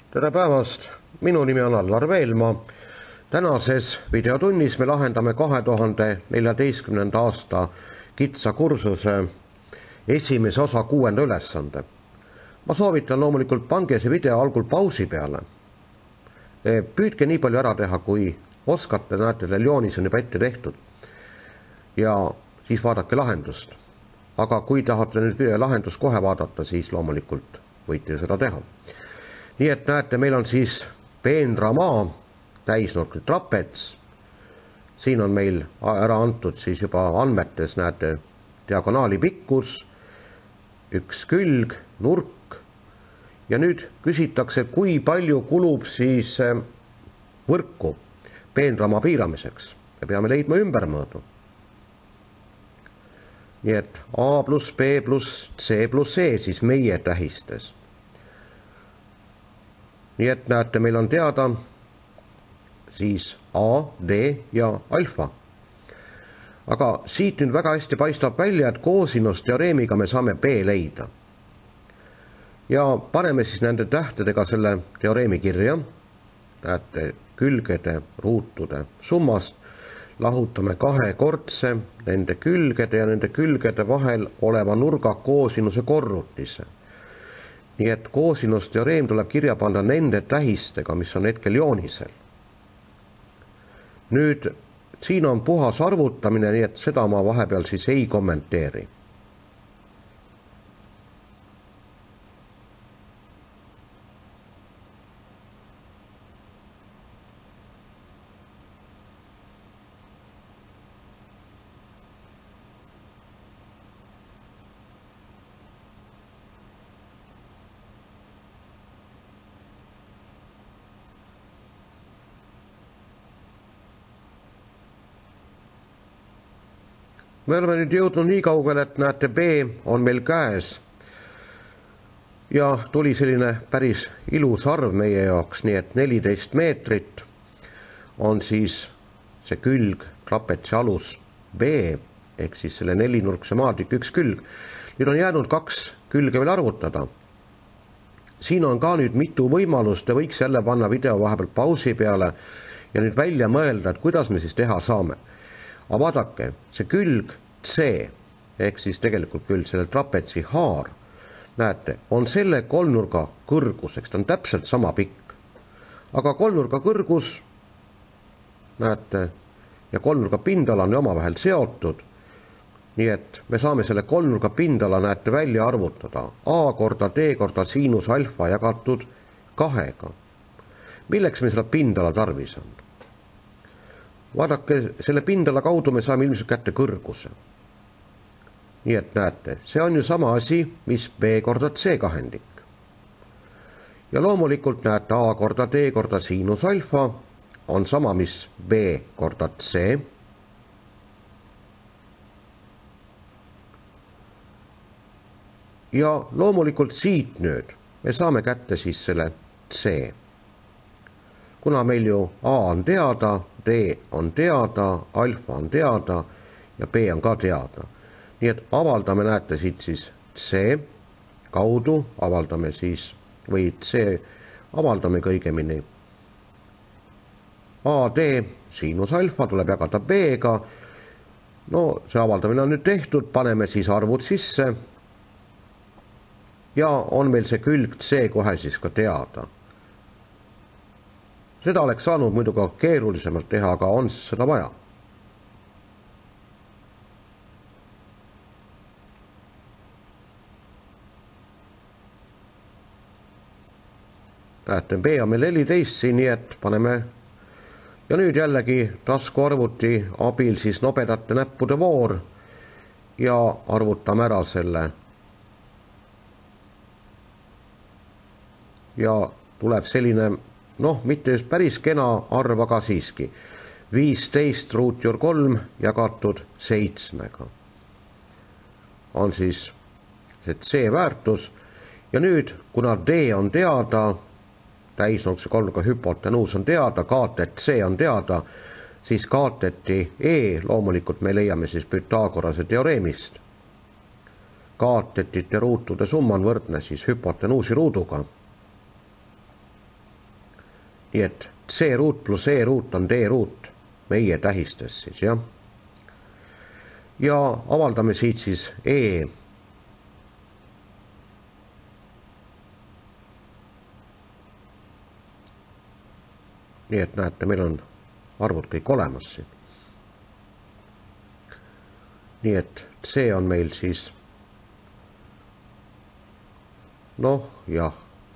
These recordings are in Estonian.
Tere päevast, minu nimi on Allar Veelmaa. Tänases videotunnis me lahendame 2014. aasta kitsa kursuse esimese osa 6. ülesande. Ma soovitan loomulikult pange see video algul pausi peale. Püüdke nii palju ära teha, kui oskate, näete, teil joonis on juba ette tehtud. Ja siis vaadake lahendust. Aga kui tahate nüüd lahendust kohe vaadata, siis loomulikult võite seda teha. Nii et näete, meil on siis peenramaa, täisnurkli trapets. Siin on meil ära antud siis juba andmetes, näete, diagonaali pikkus, üks külg, nurk. Ja nüüd küsitakse, kui palju kulub siis võrku peenramaa piiramiseks. Me peame leidma ümbermõõdu. Nii et A plus B plus C plus E siis meie tähistes. Nii et näete, meil on teada siis A, D ja alfa. Aga siit nüüd väga hästi paistab välja, et koosinusteoreemiga me saame B leida. Ja paneme siis nende tähtedega selle teoreemi kirja. Näete, külgede ruutude summast lahutame kahekordse nende külgede ja nende külgede vahel oleva nurga koosinuse korrutise. Nii et koosinusteoreem tuleb kirja panna nende tähistega, mis on hetkel joonisel. Nüüd siin on puhas arvutamine, nii et seda ma vahepeal siis ei kommenteeri. Me oleme nüüd jõudnud nii kaugele, et näete, B on meil käes ja tuli selline päris ilus arv meie jaoks, nii et 14 meetrit on siis see külg, trapetsi alus B, ehk siis selle nelinurkse maatükk üks külg. Nüüd on jäänud 2 külge veel arvutada. Siin on ka nüüd mitu võimalust ja võiks jälle panna video vahepeal pausi peale ja nüüd välja mõelda, et kuidas me siis teha saame. Aga vaadake, see külg C, ehk siis tegelikult küll selle trapetsi haar, näete, on selle kolmnurga kõrguseks, ta on täpselt sama pikk. Aga kolmnurga kõrgus, näete, ja kolmnurga pindala on omavahel seotud, nii et me saame selle kolmnurga pindala, näete, välja arvutada. A korda D korda siinus alfa jagatud 2. Milleks me seda pindala tarvis on? Vaadake, selle pindala kaudu me saame ilmselt kätte kõrguse. Nii et näete, see on ju sama asi, mis B korda C kahendik. Ja loomulikult näete, A korda D korda siinus alfa on sama, mis B korda C. Ja loomulikult siit nüüd me saame kätte siis selle C. Kuna meil ju A on teada, D on teada, alfa on teada ja B on ka teada. Nii et avaldame, näete siit siis C kaudu, avaldame siis, või C avaldame kõigemini. AD siinus alfa tuleb jagada B-ga. No see avaldamine on nüüd tehtud, paneme siis arvud sisse. Ja on meil see külg C kohe siis ka teada. Seda oleks saanud muidu ka keerulisemalt teha, aga on seda vaja. Näete, B on meil 14 siin, nii et paneme. Ja nüüd jällegi taskuarvuti abil siis nobedate näppude voor ja arvutame ära selle. Ja tuleb selline, noh, mitte just päris kena arv, aga siiski. 15 ruutjuur 3 jagatud 7. On siis see C väärtus. Ja nüüd, kuna D on teada, täisnurkse kolmnurga hüpotenuus on teada, kaatet C on teada, siis kaateti E loomulikult me leiame siis Pythagorase teoreemist. Kaatetite ruutude summa on võrdne siis hüpotenuusi ruuduga. nii et C ruut pluss E ruut on D ruut meie tähistes siis, jah. Ja avaldame siit siis E. Nii et näete, meil on arvud kõik olemas siin. Nii et C on meil siis, noh, jah.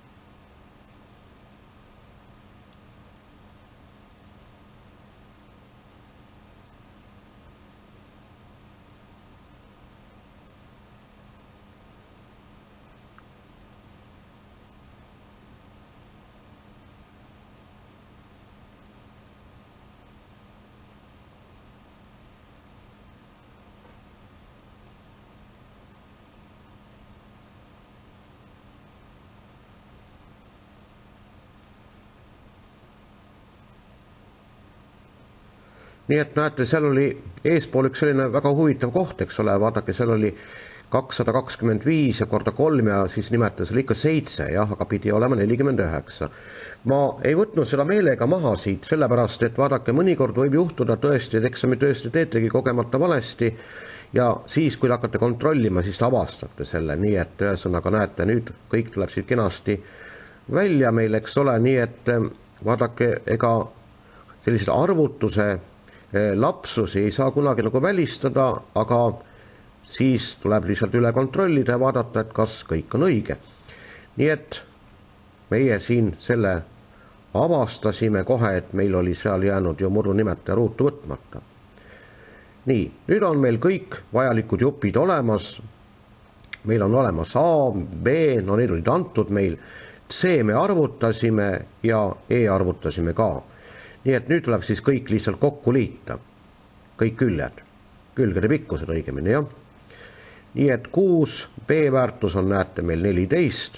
Nii et näete, seal oli eespool üks selline väga huvitav koht, eks ole, vaadake, seal oli 225 ja korda 3 ja siis nimetas oli ikka 7, jah, aga pidi olema 49. Ma ei võtnud seda meelega maha siit, sellepärast, et vaadake, mõnikord võib juhtuda tõesti, et eksami tõesti teetegi kogemata valesti ja siis, kui hakkate kontrollima, siis avastate selle, nii et ühesõnaga näete, nüüd kõik tuleb siit kenasti välja meil, eks ole, nii et vaadake, ega sellised arvutuse lapsusi ei saa kunagi nagu välistada, aga siis tuleb lihtsalt üle kontrollida ja vaadata, et kas kõik on õige. Nii et meie siin selle avastasime kohe, et meil oli seal jäänud ju murunimetaja ruutu võtmata. Nii, nüüd on meil kõik vajalikud jupid olemas. Meil on olemas A, B, no need olid antud meil, C me arvutasime ja E arvutasime ka. Nii et nüüd tuleb siis kõik lihtsalt kokku liita, kõik küljed, külgede pikkused õigemini, jah. Nii et 6 B väärtus on, näete, meil 14,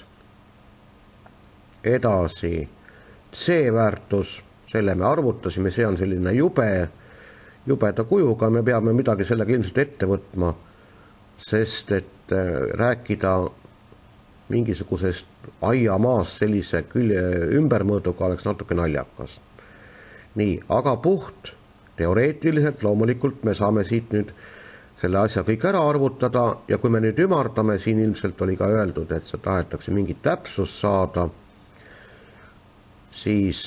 edasi C väärtus, selle me arvutasime, see on selline jubeda kujuga, me peame midagi sellega ilmselt ette võtma, sest et rääkida mingisugusest aiamaast sellise külje ümbermõõduga oleks natuke naljakas. Nii, aga puht teoreetiliselt loomulikult me saame siit nüüd selle asja kõik ära arvutada ja kui me nüüd ümardame, siin ilmselt oli ka öeldud, et see tahetakse mingit täpsust saada, siis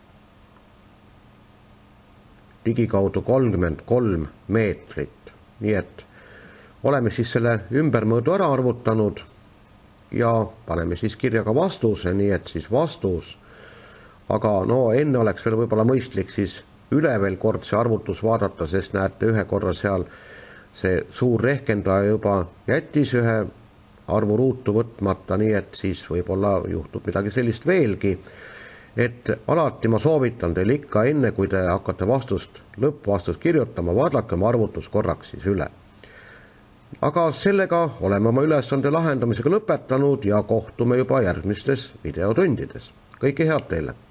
ligikaudu 33 meetrit. Nii et oleme siis selle ümbermõõdu ära arvutanud ja paneme siis kirja ka vastuse, nii et siis vastus. Aga no enne oleks veel võib-olla mõistlik siis üle veel kord see arvutus vaadata, sest näete ühe korra seal see suur rehkendaja juba jättis ühe arvu ruutu võtmata, nii et siis võib-olla juhtub midagi sellist veelgi. Et alati ma soovitan teil ikka enne, kui te hakkate lõppvastust kirjutama, vaadake oma arvutus korraks siis üle. Aga sellega oleme oma ülesande lahendamisega lõpetanud ja kohtume juba järgmistes videotundides. Kõike head teile!